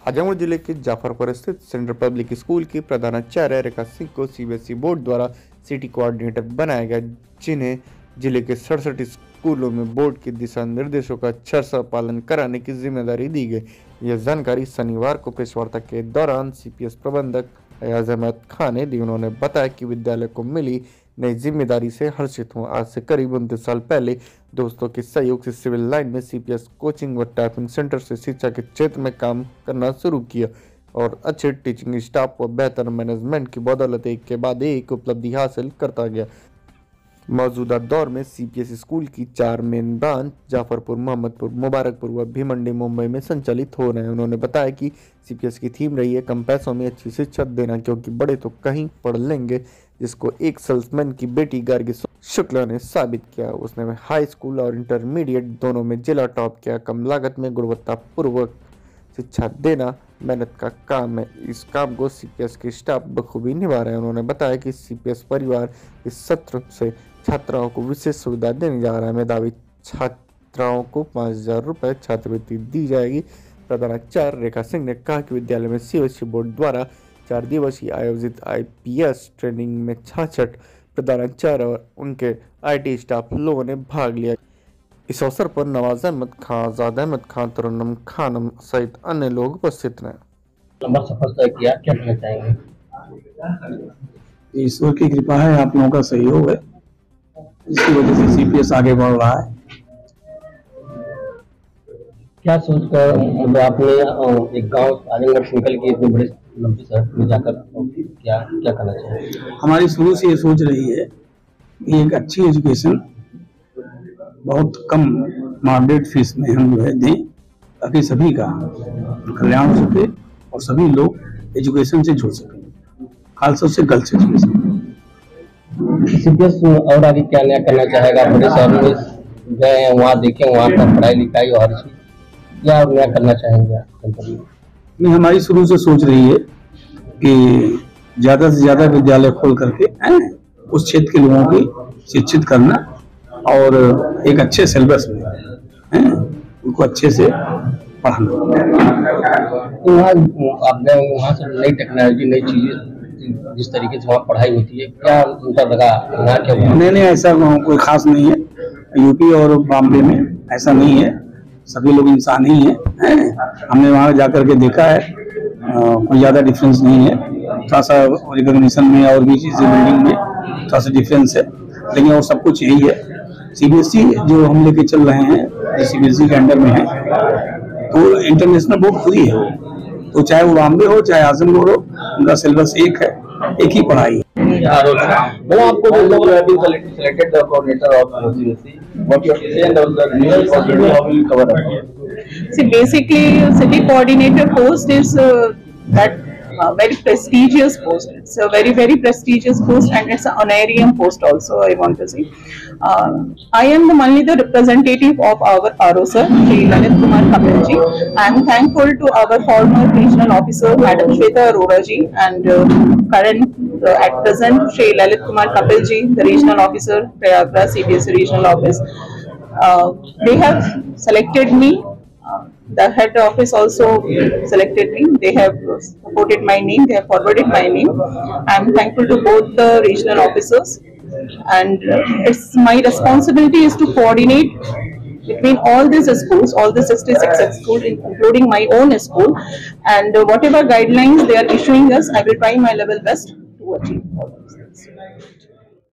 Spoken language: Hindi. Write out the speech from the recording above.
आजमगढ़ जिले के जाफरपुर स्थित सेंट्रल पब्लिक स्कूल की प्रधानाचार्य रेखा सिंह को सीबीएसई बोर्ड द्वारा सिटी कोऑर्डिनेटर बनाया गया, जिन्हें जिले के 67 स्कूलों में बोर्ड के दिशा निर्देशों का अक्षरशः पालन कराने की जिम्मेदारी दी गई। यह जानकारी शनिवार को प्रेस वार्ता के दौरान सीपीएस प्रबंधक अयाज अहमद खान ने दी। उन्होंने बताया कि विद्यालय को मिली नई जिम्मेदारी से हर्षित हूँ। आज से करीब 29 साल पहले दोस्तों के सहयोग से सिविल लाइन में सीपीएस कोचिंग व टाइपिंग सेंटर से शिक्षा के क्षेत्र में काम करना शुरू किया और अच्छे टीचिंग स्टाफ व बेहतर मैनेजमेंट की बदौलत एक के बाद एक उपलब्धि हासिल करता गया। मौजूदा दौर में सीपीएस स्कूल की 4 मेन ब्रांच जाफरपुर, मोहम्मदपुर, मुबारकपुर व भिवंडी मुंबई में संचालित हो रहे हैं। उन्होंने बताया कि सीपीएस की थीम रही है कम पैसों में अच्छी शिक्षा देना, क्योंकि बड़े तो कहीं पढ़ लेंगे, जिसको एक सेल्समैन की बेटी गार्गी शुक्ला ने साबित किया। उसने हाई स्कूल और इंटरमीडिएट दोनों में जिला टॉप किया। कम लागत में गुणवत्तापूर्वक शिक्षा देना मेहनत का काम है। इस काम को सीपीएस के स्टाफ बखूबी निभा रहे हैं। उन्होंने बताया कि सीपीएस परिवार इस सत्र से छात्राओं को विशेष सुविधा देने जा रहा है। मेधावी छात्राओं को 5,000 रुपये छात्रवृत्ति दी जाएगी। प्रधानाचार्य रेखा सिंह ने कहा कि विद्यालय में सीबीएसई बोर्ड द्वारा 4 दिवसीय आयोजित आईपीएस ट्रेनिंग में 66 प्रधानाचार्य और उनके आईटी स्टाफ लोगों ने भाग लिया। इस अवसर पर नवाज अहमद खान, आजाद अहमद खान, तरन्नुम खानम सहित अन्य लोग उपस्थित रहे। लंबा सफर तय किया, क्या कहना चाहेंगे? ईश्वर की कृपा है, आप लोगों का सहयोग है, इसकी वजह से सीपीएस आगे बढ़ रहा है। क्या सोचकर मतलब आपने एक गांव आजमगढ़ से निकल के इतने बड़े लंबे सफर में जाकर क्या करना चाहिए? हमारी शुरू से ये सोच रही है कि एक अच्छी एजुकेशन बहुत कम मॉडरेट फीस में हम जो है दें, ताकि सभी का कल्याण हो सके और सभी लोग एजुकेशन से जुड़ सकें, खासतौर से गर्ल्स एजुकेशन। सीपीएस और आगे क्या नया करना चाहेगा? बड़े शहर में गए, वहाँ देखें, वहाँ का पढ़ाई लिखाई और क्या नया करना चाहेंगे कंपनी? नहीं, हमारी शुरू से सोच रही है कि ज्यादा से ज्यादा विद्यालय खोल करके उस क्षेत्र के लोगों की शिक्षित करना और एक अच्छे सिलेबस में उनको अच्छे से पढ़ाना। आप गए, वहाँ से नई टेक्नोलॉजी, नई चीजें, जिस तरीके से वहाँ पढ़ाई होती है, क्या उनका लगा? क्या नहीं, ऐसा कोई खास नहीं है। यूपी और बॉम्बे में ऐसा नहीं है, सभी लोग इंसान ही हैं। हमने वहाँ जाकर के देखा है, कोई ज़्यादा डिफरेंस नहीं है। थोड़ा सा रिकॉग्निशन में और भी चीज़ें, बिल्डिंग में थोड़ा सा डिफरेंस है, लेकिन और सब कुछ यही है। सीबीएसई जो हम लेके चल रहे हैं, जो सीबीएसई के अंडर में है, तो इंटरनेशनल बोर्ड खुद ही है, तो चाहे वो बॉम्बे हो चाहे आजमगढ़ हो, उनका सिलेबस एक है, एक ही पढ़ाई है। आपको selected the coordinator of CBSE. What you have to say and the new coordinator, how will you cover up? See, basically, city coordinator post is that very prestigious post. It's a very prestigious post, and it's an honorarium post also, I want to say. I am only the representative of our RO sir, Shri Lalit Kumar Kapil ji. I am thankful to our former regional officer, Madam Shweta Arora ji, and current at present Shri Lalit Kumar Kapil ji, the regional officer, Prayagraj CBSE regional office. They have selected me. The head office also selected me. They have supported my name. They have forwarded my name. I am thankful to both the regional officers, and it's my responsibility is to coordinate between all these schools, all the 66 schools, including my own school, and whatever guidelines they are issuing us, I will try my level best to achieve all those things.